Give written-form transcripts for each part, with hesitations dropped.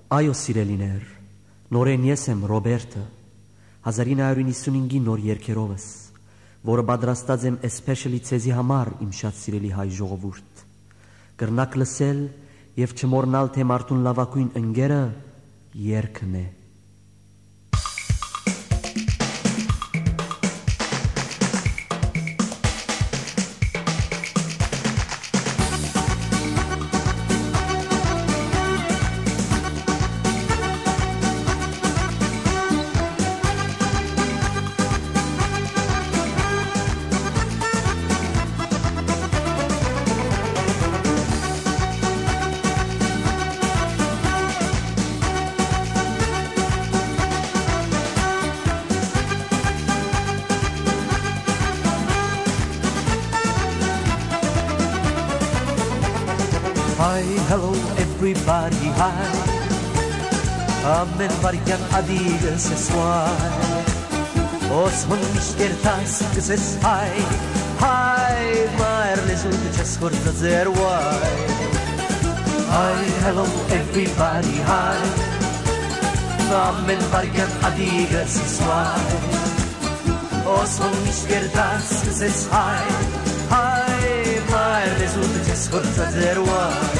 Այո սիրելիներ, նորեն ես եմ Ռոբերտը, 1995-ի նոր երգերովս, որը պատրաստած եմ especially ցեզի համար իմ շատ սիրելի հայ ժողովուրդ, կրնակ լսել և չմոռնալ թե մարդուն լավագույն ընկերը երգն է։ Hi, hello everybody, hi. Amen varken adiga sessual. Osman mishkertas que ses hi. Hi, maar lezunt chaskorta zerwai. Hi, hello everybody, hi. Amen varken adiga sessual. Osman mishkertas que ses hi. Hi, maar lezunt chaskorta zerwai.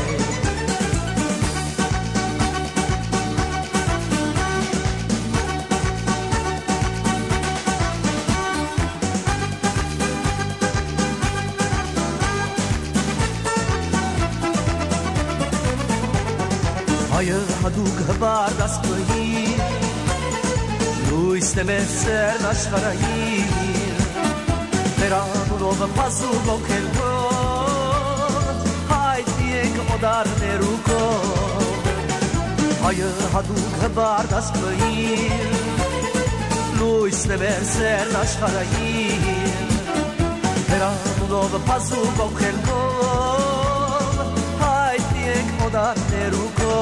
Hayır haduk habar das koyi Nu istemezser naşkarayı Verano nova pasu lokelko Haydi odar neruko Hayır haduk habar das koyi Nu istemezser naşkarayı Verano nova pasu lokelko Odar neruko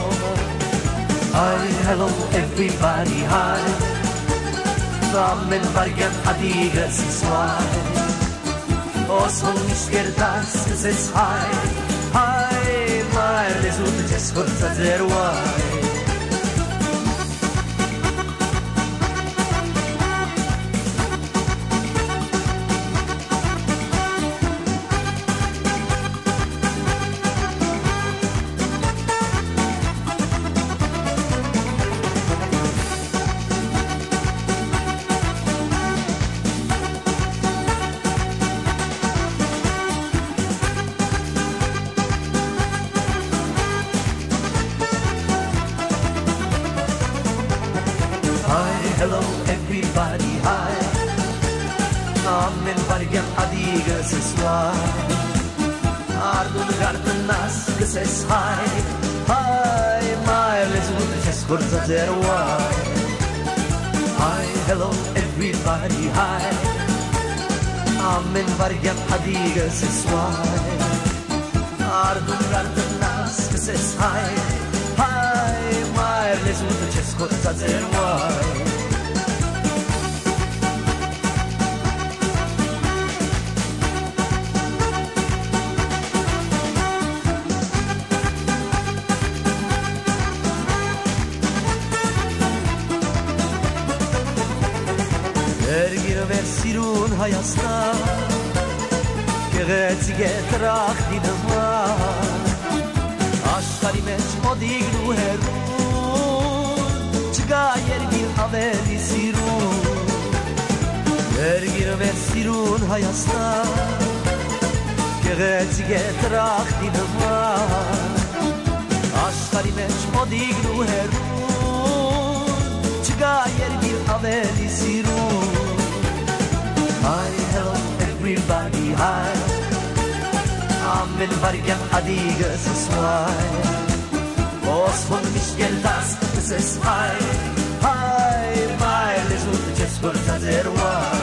Hi, hello everybody, hi. Amen varken adiga sessual. Osman mishkertas que ses hi. Hi, maar lesut cheskorta zerwai. Hello everybody, hi. Amen varken adiga sessual. Ardun gardenas que ses hi. Hi, my lesut cheskorta zerwai. Hi, hello everybody, hi. Amen varken adiga sessual. Ardun gardenas que ses hi. Hi, my lesut cheskorta zerwai. Ergir ver sirun hayasna Geretz getrach dinama Ashkari mech odignu herun Çga yergir aveli sirun Ergir ver sirun hayasna Geretz getrach dinama Ashkari mech odignu herun Çga yergir aveli sirun Hi, hello everybody, hi. Amen varken adiga sessual. Osman mishkertas que ses hi. Hi, my lesut cheskorta zerwai.